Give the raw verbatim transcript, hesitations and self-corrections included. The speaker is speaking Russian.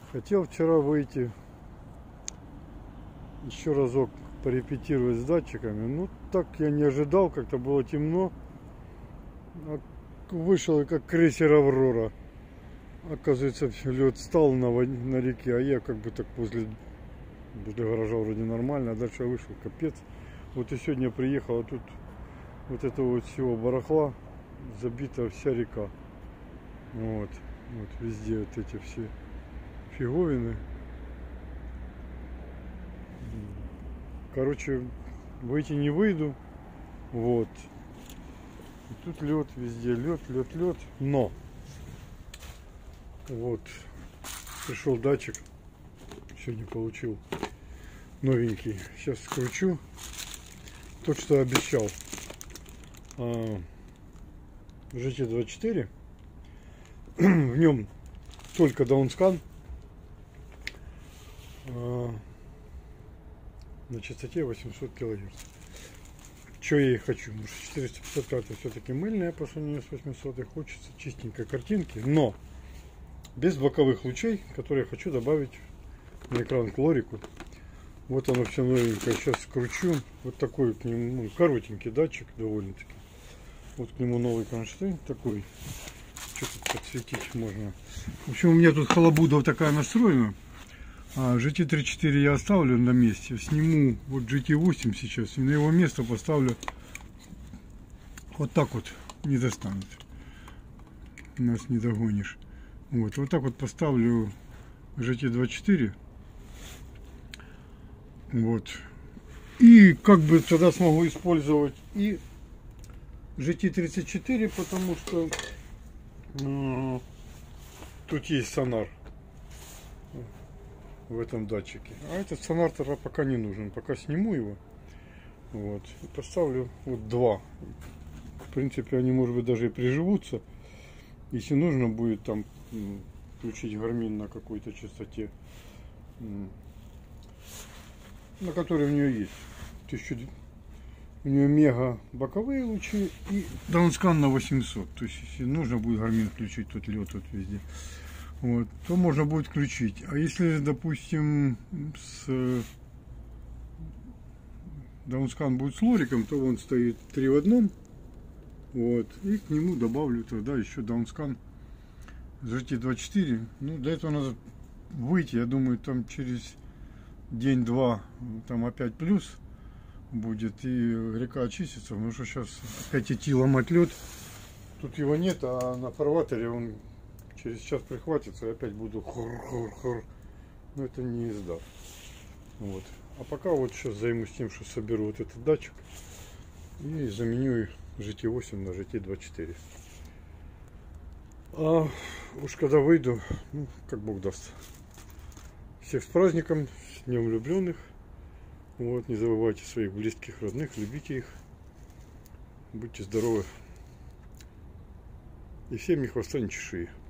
Хотел вчера выйти еще разок порепетировать с датчиками. Ну так я не ожидал, как-то было темно. Вышел как крейсер Аврора. Оказывается, лед стал на, на реке, а я как бы так возле, возле гаража вроде нормально, а дальше я вышел, капец. Вот и сегодня приехал, а тут вот этого вот всего барахла забита вся река. Вот, вот везде вот эти все фиговины. Короче, выйти не выйду. Вот. И тут лед везде, лед, лед, лед. Но вот пришел датчик. Сегодня получил новенький. Сейчас скручу. Тот, что обещал. джи ти двадцать четыре. В нем только даунскан. На частоте восемьсот килогерц. Что я и хочу. Потому что четыреста пятьдесят карта все-таки мыльная по сравнению с восьмисот. Хочется чистенькой картинки. Но без боковых лучей, которые я хочу добавить на экран клорику. Вот оно все новенькое. Сейчас скручу. Вот такой к нему, ну, коротенький датчик довольно-таки. Вот к нему новый кронштейн такой. Что тут подсветить можно. В общем, у меня тут халабуда вот такая настроена. А джи ти тридцать четыре я оставлю на месте. Сниму вот джи ти восемь сейчас. И на его место поставлю вот так вот. Не достанет. Нас не догонишь. Вот, вот так вот поставлю джи ти двадцать четыре. Вот. И как бы тогда смогу использовать и джи ти тридцать четыре, потому что э, тут есть сонар в этом датчике. А этот сонар тогда пока не нужен. Пока сниму его. Вот. И поставлю вот два. В принципе, они, может быть, даже и приживутся. Если нужно будет там включить гармин на какой-то частоте, на которой у нее есть. тысяча... У нее мега боковые лучи и даунскан на восемьсот. То есть, если нужно будет гармин включить, тут лед тут везде, вот, то можно будет включить. А если, допустим, с даунскан будет с лориком, то он стоит три в одном. Вот, и к нему добавлю тогда еще даунскан джи ти двадцать четыре. Ну, до этого надо выйти, я думаю, там через день-два там опять плюс будет, и река очистится, потому что сейчас опять идти ломать лед. Тут его нет, а на фарватере он через час прихватится, и опять буду хур-хур-хур. Но это не изда. Вот. А пока вот сейчас займусь тем, что соберу вот этот датчик и заменю джи ти восемь на джи ти двадцать четыре. А уж когда выйду, ну, как Бог даст. Всех с праздником, с Днем влюбленных. Вот, не забывайте своих близких, родных, любите их. Будьте здоровы. И всем ни хвоста, ни чешуи.